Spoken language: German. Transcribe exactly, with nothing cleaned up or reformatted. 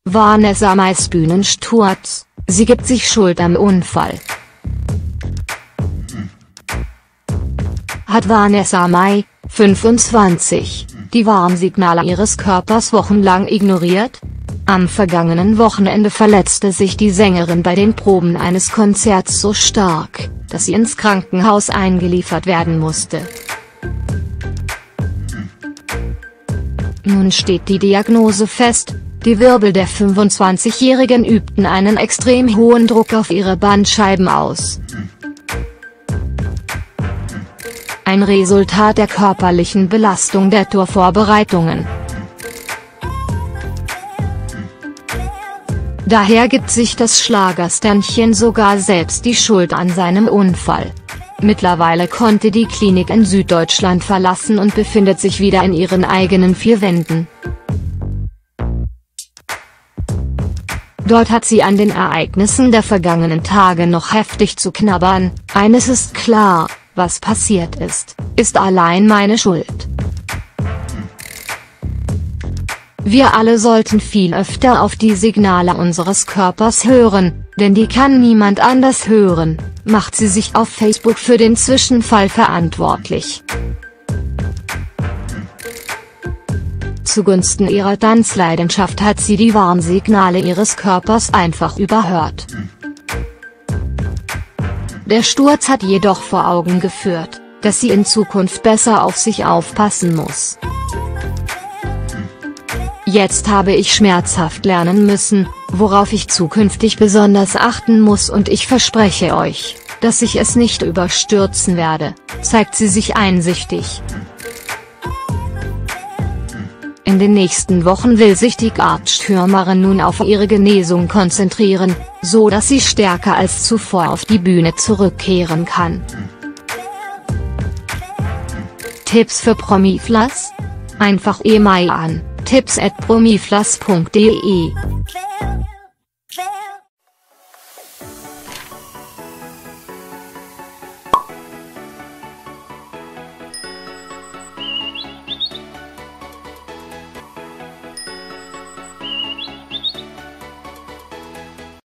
Vanessa Mays Bühnensturz, sie gibt sich Schuld am Unfall. Hat Vanessa May, fünfundzwanzig, die Warnsignale ihres Körpers wochenlang ignoriert? Am vergangenen Wochenende verletzte sich die Sängerin bei den Proben eines Konzerts so stark, dass sie ins Krankenhaus eingeliefert werden musste. Nun steht die Diagnose fest: Die Wirbel der fünfundzwanzigjährigen übten einen extrem hohen Druck auf ihre Bandscheiben aus. Ein Resultat der körperlichen Belastung der Tourvorbereitungen. Daher gibt sich das Schlagersternchen sogar selbst die Schuld an seinem Unfall. Mittlerweile konnte die Klinik in Süddeutschland verlassen und befindet sich wieder in ihren eigenen vier Wänden. Dort hat sie an den Ereignissen der vergangenen Tage noch heftig zu knabbern. Eines ist klar: Was passiert ist, ist allein meine Schuld. Wir alle sollten viel öfter auf die Signale unseres Körpers hören, denn die kann niemand anders hören, macht sie sich auf Facebook für den Zwischenfall verantwortlich. Zugunsten ihrer Tanzleidenschaft hat sie die Warnsignale ihres Körpers einfach überhört. Der Sturz hat jedoch vor Augen geführt, dass sie in Zukunft besser auf sich aufpassen muss. Jetzt habe ich schmerzhaft lernen müssen, worauf ich zukünftig besonders achten muss, und ich verspreche euch, dass ich es nicht überstürzen werde, zeigt sie sich einsichtig. In den nächsten Wochen will sich die Gardstürmerin nun auf ihre Genesung konzentrieren, so dass sie stärker als zuvor auf die Bühne zurückkehren kann. Tipps für Promiflas? Einfach E-Mail an tipps at promiflas punkt de.